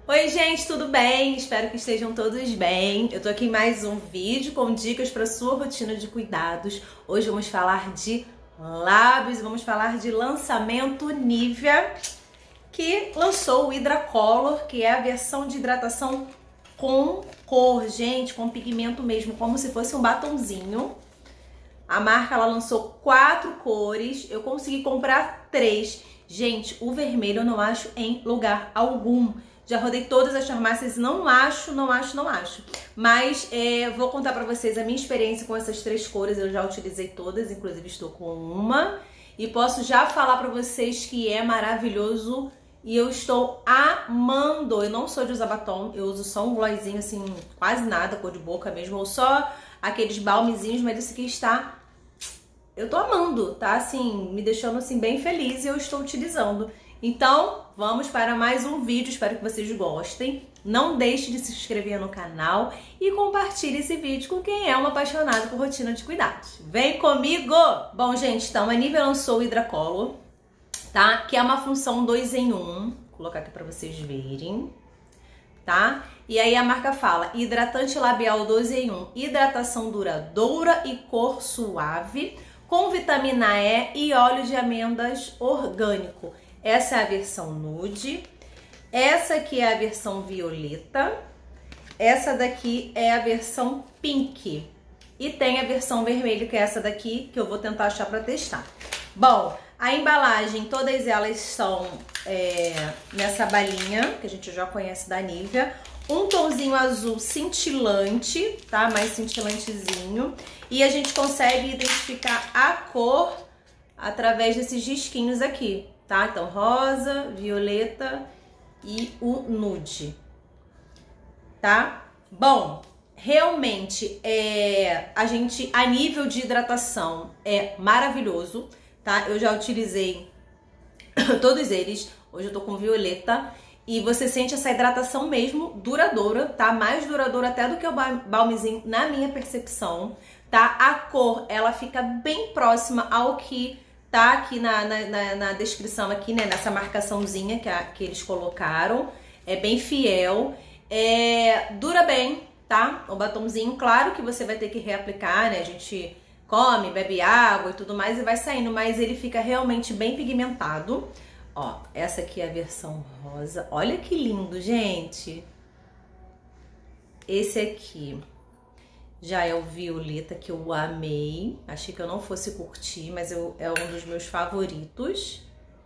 Oi gente, tudo bem? Espero que estejam todos bem. Eu tô aqui em mais um vídeo com dicas para sua rotina de cuidados. Hoje vamos falar de lábios e vamos falar de lançamento Nivea, que lançou o Hydra Color, que é a versão de hidratação com cor, gente, com pigmento mesmo, como se fosse um batonzinho. A marca ela lançou 4 cores, eu consegui comprar 3. Gente, o vermelho eu não acho em lugar algum. Já rodei todas as farmácias e não acho. Mas vou contar pra vocês a minha experiência com essas 3 cores. Eu já utilizei todas, inclusive estou com uma. E posso já falar pra vocês que é maravilhoso e eu estou amando. Eu não sou de usar batom, eu uso só um glossinho assim, quase nada, cor de boca mesmo. Ou só aqueles balmezinhos, mas esse aqui está... Eu tô amando, tá? Assim, me deixando assim bem feliz e eu estou utilizando. Então, vamos para mais um vídeo, espero que vocês gostem. Não deixe de se inscrever no canal e compartilhe esse vídeo com quem é um apaixonado por rotina de cuidados. Vem comigo! Bom, gente, então a Nivea lançou o Hydra Color, tá? Que é uma função 2 em 1. Vou colocar aqui para vocês verem, tá? E aí a marca fala, hidratante labial 2 em 1, hidratação duradoura e cor suave, com vitamina E e óleo de amêndoas orgânico. Essa é a versão nude, essa aqui é a versão violeta, essa daqui é a versão pink e tem a versão vermelha, que é essa daqui, que eu vou tentar achar para testar. Bom, a embalagem, todas elas são nessa balinha, que a gente já conhece da Nivea, um tomzinho azul cintilante, tá? Mais cintilantezinho. E a gente consegue identificar a cor através desses risquinhos aqui, tá? Então, rosa, violeta e o nude, tá? Bom, realmente, a nível de hidratação é maravilhoso, tá? Eu já utilizei todos eles, hoje eu tô com violeta. E você sente essa hidratação mesmo duradoura, tá? Mais duradoura até do que o balmezinho, na minha percepção, tá? A cor, ela fica bem próxima ao que tá aqui na descrição aqui, né? Nessa marcaçãozinha que eles colocaram. É bem fiel. Dura bem, tá? O batomzinho, claro que você vai ter que reaplicar, né? A gente come, bebe água e tudo mais e vai saindo, mas ele fica realmente bem pigmentado. Ó, essa aqui é a versão rosa. Olha que lindo, gente. Esse aqui já é o violeta, que eu amei. Achei que eu não fosse curtir, mas é um dos meus favoritos.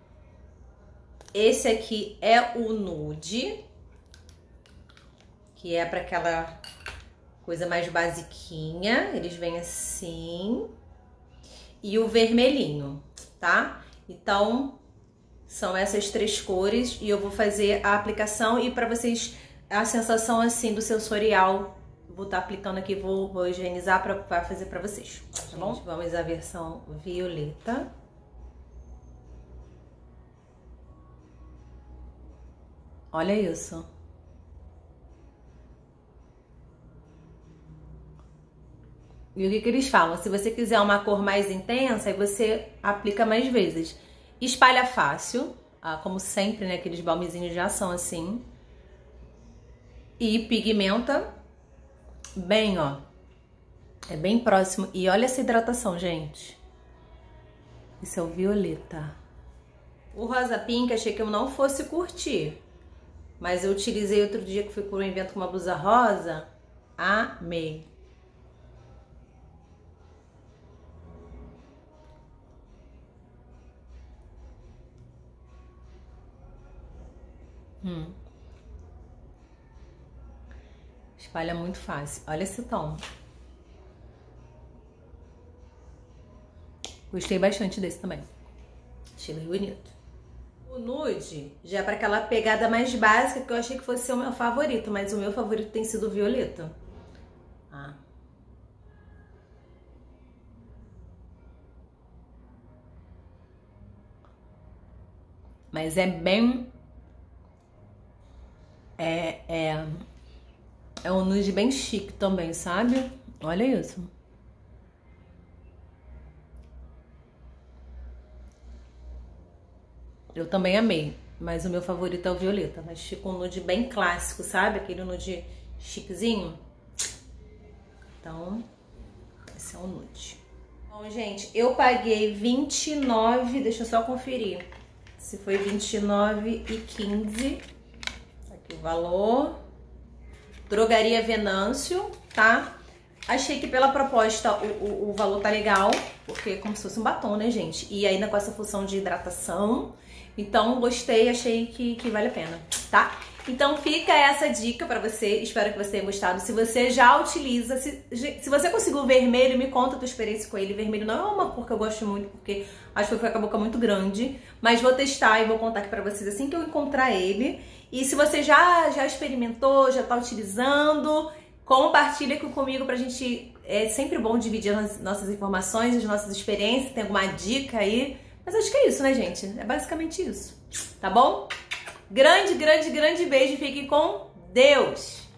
Esse aqui é o nude, que é para aquela coisa mais basiquinha. Eles vêm assim. E o vermelhinho, tá? Então... são essas 3 cores e eu vou fazer a aplicação e para vocês a sensação assim do sensorial, vou estar aplicando aqui, vou higienizar para fazer para vocês, tá bom? Gente, vamos à versão violeta. Olha isso. E o que eles falam? Se você quiser uma cor mais intensa, aí você aplica mais vezes. Espalha fácil, como sempre, né? Aqueles balmezinhos já são assim. E pigmenta bem, ó. É bem próximo. E olha essa hidratação, gente. Esse é o violeta. O rosa pink, achei que eu não fosse curtir. Mas eu utilizei outro dia que fui por um evento com uma blusa rosa. Amei. Espalha muito fácil. Olha esse tom. Gostei bastante desse também. Achei bem bonito. O nude já é para aquela pegada mais básica, que eu achei que fosse ser o meu favorito, mas o meu favorito tem sido o violeta. Mas é bem... É um nude bem chique também, sabe? Olha isso. Eu também amei. mas o meu favorito é o violeta. Mas fica um nude bem clássico, sabe? Aquele nude chiquezinho. Então, esse é um nude. Bom, gente, eu paguei 29, deixa eu só conferir se foi 29,15. Aqui o valor. Drogaria Venâncio, tá? Achei que pela proposta o valor tá legal, porque é como se fosse um batom, né, gente? E ainda com essa função de hidratação. Então, gostei, achei que vale a pena, tá? Então, fica essa dica pra você. Espero que você tenha gostado. Se você já utiliza, se você conseguiu o vermelho, me conta a tua experiência com ele. Vermelho não é uma cor que eu gosto muito, porque acho que eu fico com a boca muito grande. Mas vou testar e vou contar aqui pra vocês assim que eu encontrar ele. E se você já experimentou, já tá utilizando, compartilha aqui comigo pra gente. É sempre bom dividir as nossas informações, as nossas experiências. Tem alguma dica aí? Mas acho que é isso, né, gente? É basicamente isso. Tá bom? Grande, grande, grande beijo. Fique com Deus!